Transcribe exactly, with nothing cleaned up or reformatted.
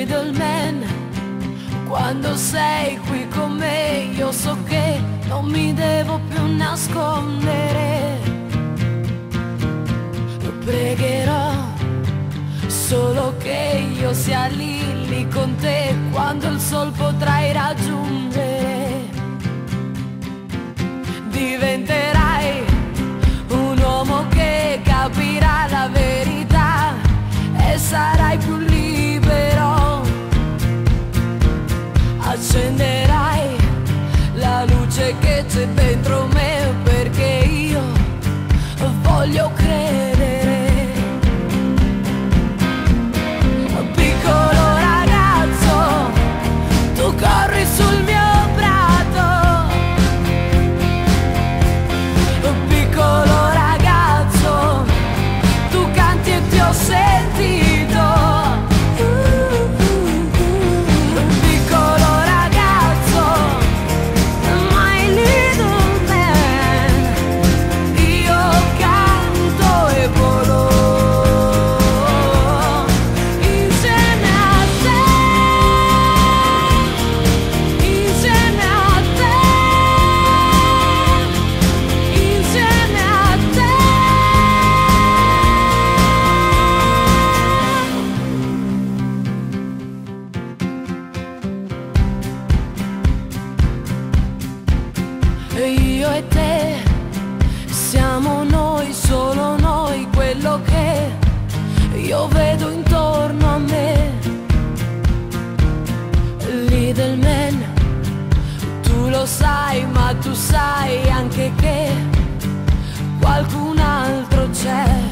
Little man, quando sei qui con me io so che non mi devo più nascondere. Pregherò solo che io sia lì, lì con te quando il sol potrai raggiungere. Diventerai un uomo che capirà la verità e sarai più libero. Accenderai la luce che c'è dentro me, perché io voglio credere. Piccolo ragazzo, tu corri sul mio prato. Piccolo ragazzo, tu canti e ti ho sentito. Piccolo ragazzo, my little man, io canto e volo insieme a te, insieme a te, insieme a te. E io e te siamo noi, solo noi, quello che io vedo intorno a me. Little man, tu lo sai, ma tu sai anche che qualcun altro c'è.